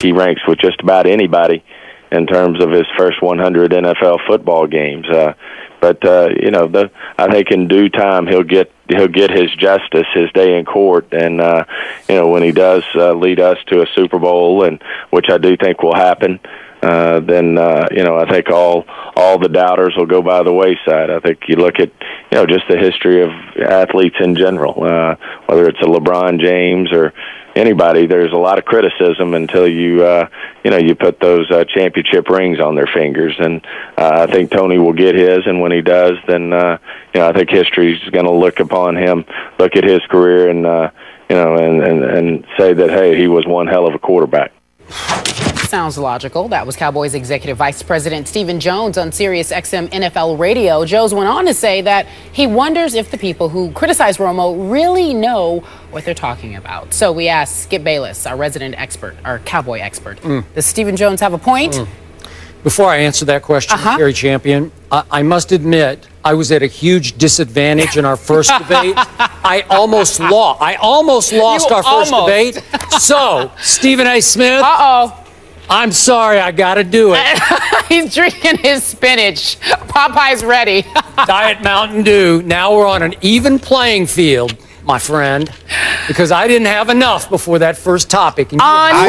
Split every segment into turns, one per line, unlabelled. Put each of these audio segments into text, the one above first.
he ranks with just about anybody in terms of his first 100 NFL football games. But you know, I think in due time he'll get his justice, his day in court, and you know, when he does lead us to a Super Bowl, and which I do think will happen, then you know, I think all the doubters will go by the wayside. I think you look at, you know, just the history of athletes in general, whether it's a LeBron James or anybody, there's a lot of criticism until you you know, you put those championship rings on their fingers, and I think Tony will get his, and when he does, then you know, I think history's going to look upon him, look at his career, and you know, and say that, hey, he was one hell of a quarterback.
Sounds logical. That was Cowboys Executive Vice President Stephen Jones on Sirius XM NFL Radio. Jones went on to say that he wonders if the people who criticize Romo really know what they're talking about. So we asked Skip Bayless, our resident expert, our Cowboy expert. Does Stephen Jones have a point?
Before I answer that question, Gary Champion, I must admit I was at a huge disadvantage in our first debate. I almost lost our first debate. So, Stephen A. Smith. I'm sorry, I got to do it.
He's drinking his spinach. Popeye's ready.
Diet Mountain Dew. Now we're on an even playing field, my friend, because I didn't have enough before that first topic. And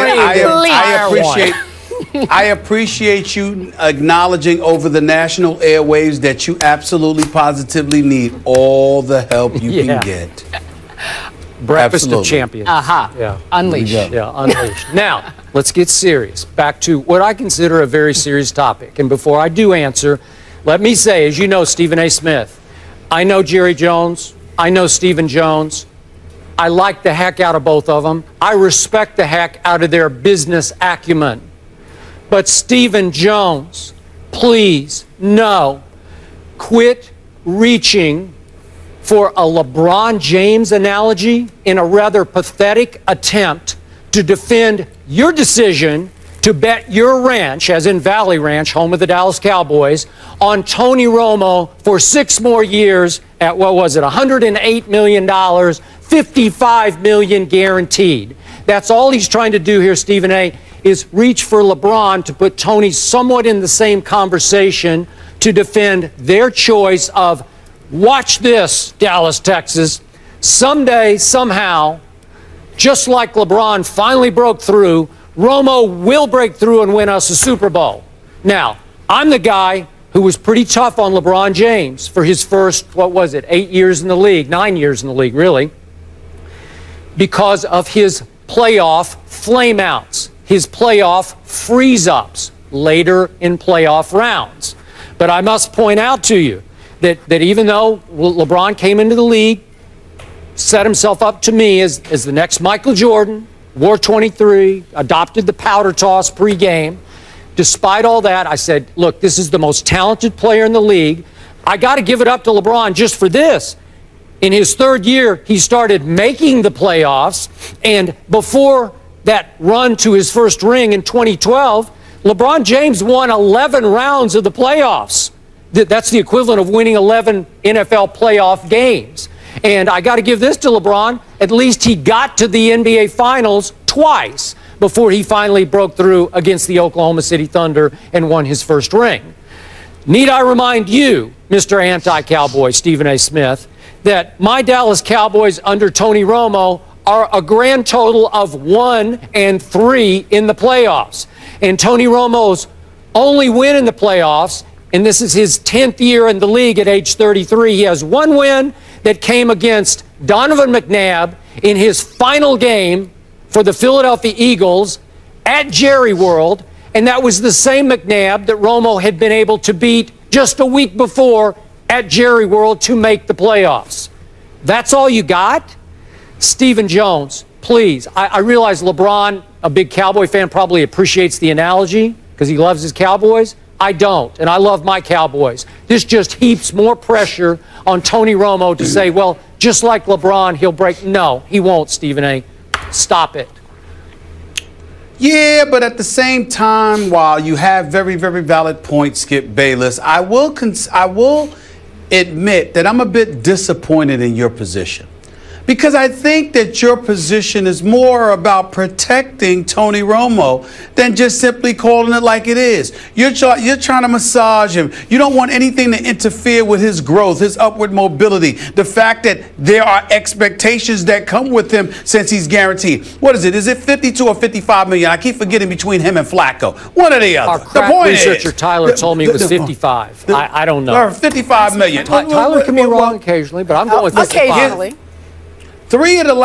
I appreciate you acknowledging over the national airwaves that you absolutely positively need all the help you can get.
Breakfast of Champions.
Yeah. Unleashed.
Yeah, unleashed. Now, let's get serious. Back to what I consider a very serious topic. And before I do answer, let me say, as you know, Stephen A. Smith, I know Jerry Jones. I know Stephen Jones. I like the heck out of both of them. I respect the heck out of their business acumen. But Stephen Jones, please, no. Quit reaching for a LeBron James analogy in a rather pathetic attempt to defend your decision to bet your ranch, as in Valley Ranch, home of the Dallas Cowboys, on Tony Romo for 6 more years at, what was it, $108 million, $55 million guaranteed. That's all he's trying to do here, Stephen A., is reach for LeBron to put Tony somewhat in the same conversation to defend their choice of, watch this, Dallas, Texas, someday, somehow, just like LeBron finally broke through, Romo will break through and win us a Super Bowl. Now, I'm the guy who was pretty tough on LeBron James for his first, what was it, 8 years in the league, 9 years in the league, really, because of his playoff flameouts, his playoff freeze-ups later in playoff rounds. But I must point out to you that even though LeBron came into the league, set himself up to me as the next Michael Jordan, wore 23, adopted the powder toss pregame, despite all that, I said, look, this is the most talented player in the league. I got to give it up to LeBron just for this. In his 3rd year, he started making the playoffs, and before that run to his first ring in 2012, LeBron James won 11 rounds of the playoffs. That's the equivalent of winning 11 NFL playoff games. And I got to give this to LeBron. At least he got to the NBA Finals twice before he finally broke through against the Oklahoma City Thunder and won his first ring. Need I remind you, Mr. Anti-Cowboy Stephen A. Smith, that my Dallas Cowboys under Tony Romo are a grand total of 1-3 in the playoffs. And Tony Romo's only win in the playoffs, and this is his 10th year in the league at age 33, he has 1 win that came against Donovan McNabb in his final game for the Philadelphia Eagles at Jerry World, and that was the same McNabb that Romo had been able to beat just a week before at Jerry World to make the playoffs. That's all you got? Stephen Jones, please. I realize LeBron, a big Cowboy fan, probably appreciates the analogy because he loves his Cowboys. I don't, and I love my Cowboys. This just heaps more pressure on Tony Romo to say, well, just like LeBron, he'll break. No, he won't, Stephen A. Stop it.
Yeah, but at the same time, while you have very, very valid points, Skip Bayless, I will admit that I'm a bit disappointed in your position. Because I think that your position is more about protecting Tony Romo than just simply calling it like it is. You're trying to massage him. You don't want anything to interfere with his growth, his upward mobility, the fact that there are expectations that come with him since he's guaranteed. What is it? Is it 52 or 55 million? I keep forgetting between him and Flacco. One or the other.
Our crack researcher Tyler told me it was 55. I don't know.
55 million.
Tyler can be wrong occasionally, but I'm going with 55.
Occasionally.
Three of the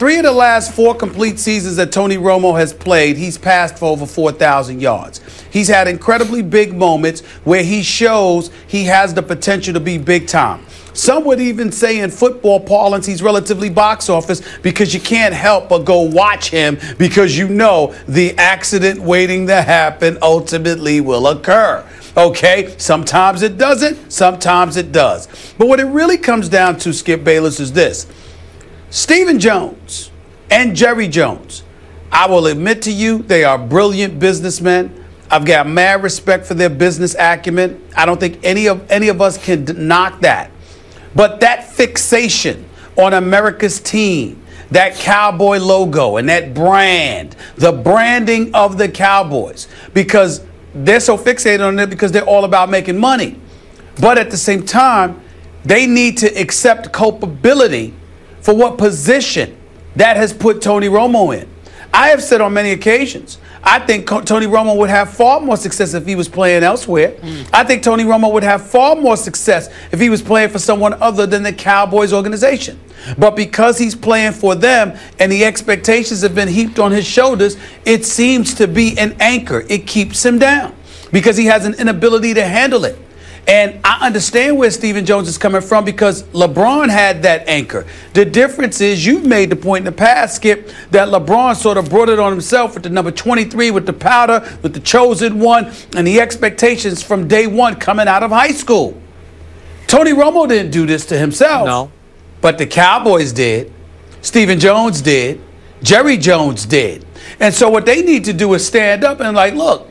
last 4 complete seasons that Tony Romo has played, he's passed for over 4,000 yards. He's had incredibly big moments where he shows he has the potential to be big time. Some would even say in football parlance he's relatively box office because you can't help but go watch him because you know the accident waiting to happen ultimately will occur. Okay, sometimes it doesn't, sometimes it does. But what it really comes down to, Skip Bayless, is this. Stephen Jones and Jerry Jones, I will admit to you, they are brilliant businessmen. I've got mad respect for their business acumen. I don't think any of us can knock that. But that fixation on America's team, that Cowboy logo and that brand, the branding of the Cowboys, because they're so fixated on it because they're all about making money. But at the same time, they need to accept culpability for what position that has put Tony Romo in. I have said on many occasions, I think Tony Romo would have far more success if he was playing elsewhere. I think Tony Romo would have far more success if he was playing for someone other than the Cowboys organization. But because he's playing for them and the expectations have been heaped on his shoulders, it seems to be an anchor. It keeps him down because he has an inability to handle it. And I understand where Stephen Jones is coming from because LeBron had that anchor. The difference is you've made the point in the past, Skip, that LeBron sort of brought it on himself with the number 23, with the powder, with the chosen one, and the expectations from day one coming out of high school. Tony Romo didn't do this to himself.
No.
But the Cowboys did. Stephen Jones did. Jerry Jones did. And so what they need to do is stand up and like, look,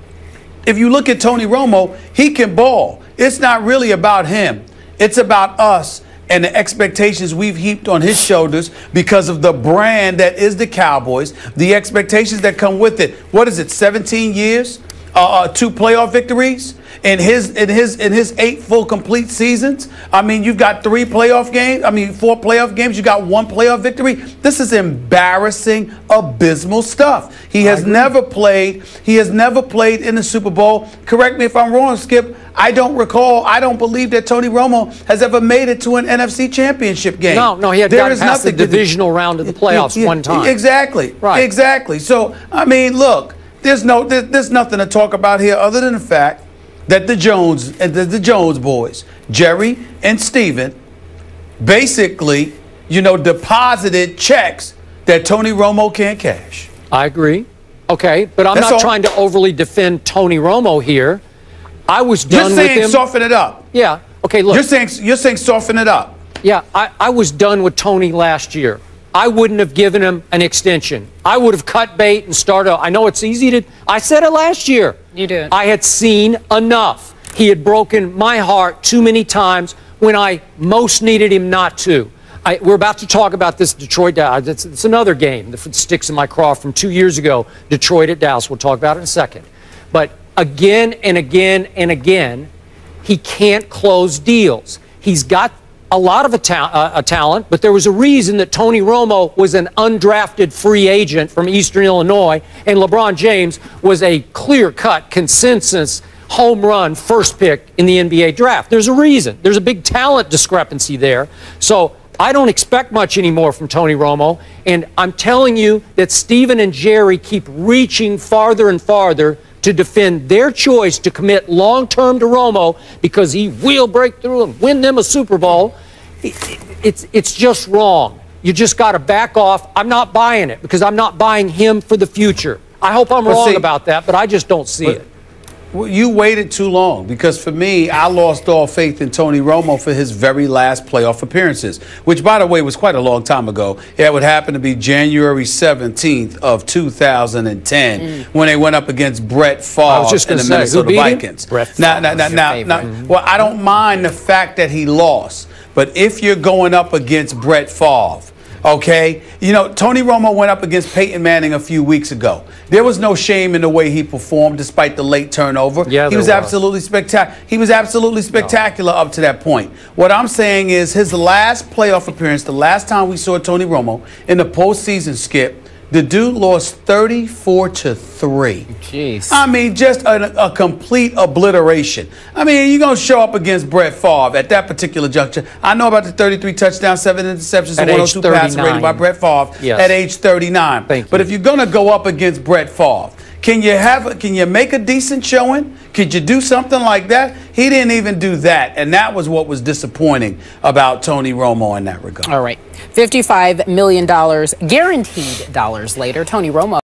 if you look at Tony Romo, he can ball. It's not really about him. It's about us and the expectations we've heaped on his shoulders because of the brand that is the Cowboys, the expectations that come with it. What is it, 17 years? 2 playoff victories in his 8 full complete seasons. I mean, you've got 4 playoff games. You got 1 playoff victory. This is embarrassing, abysmal stuff. He has never played. He has never played in the Super Bowl. Correct me if I'm wrong, Skip. I don't believe that Tony Romo has ever made it to an NFC championship game.
No, he had gotten past the divisional round of the playoffs one time.
Exactly.
Right.
Exactly. So, I mean, look. There's nothing to talk about here other than the fact that the Jones boys, Jerry and Stephen, basically, deposited checks that Tony Romo can't cash.
I agree. Okay, but I'm not trying to overly defend Tony Romo here. I was done with him.
You're saying soften it up.
Yeah. Okay, look.
You're saying soften it up.
Yeah, I was done with Tony last year. I wouldn't have given him an extension. I would have cut bait and started. I know it's easy to. I said it last year.
You did. I
had seen enough. He had broken my heart too many times when I most needed him not to. We're about to talk about this Detroit Dallas. It's another game that sticks in my craw from 2 years ago. Detroit at Dallas. We'll talk about it in a second. But again and again and again, he can't close deals. He's got a lot of a talent, but there was a reason that Tony Romo was an undrafted free agent from Eastern Illinois, and LeBron James was a clear-cut consensus home run first pick in the NBA draft. There's a reason. There's a big talent discrepancy there. So I don't expect much anymore from Tony Romo, and I'm telling you that Stephen and Jerry keep reaching farther and farther to defend their choice to commit long-term to Romo because he will break through and win them a Super Bowl. It's just wrong. You just got to back off. I'm not buying it because I'm not buying him for the future. I hope I'm wrong about that, but I just don't see it.
You waited too long because for me, I lost all faith in Tony Romo for his very last playoff appearances, which, by the way, was quite a long time ago. It would happen to be January 17th of 2010 when they went up against Brett Favre in the Minnesota Vikings. Well, I don't mind the fact that he lost, but if you're going up against Brett Favre, Okay? You know, Tony Romo went up against Peyton Manning a few weeks ago. There was no shame in the way he performed despite the late turnover.
Yeah,
he was absolutely spectacular. He was absolutely spectacular up to that point. What I'm saying is his last playoff appearance, the last time we saw Tony Romo in the postseason, Skip, the dude lost 34-3.
Jeez.
I mean, just a complete obliteration. I mean, you're going to show up against Brett Favre at that particular juncture. I know about the 33 touchdowns, 7 interceptions, and 102 passer rating by Brett Favre at age 39. But if you're going to go up against Brett Favre, can you make a decent showing? Could you do something like that? He didn't even do that, and that was what was disappointing about Tony Romo in that regard.
All right. $55 million guaranteed dollars later, Tony Romo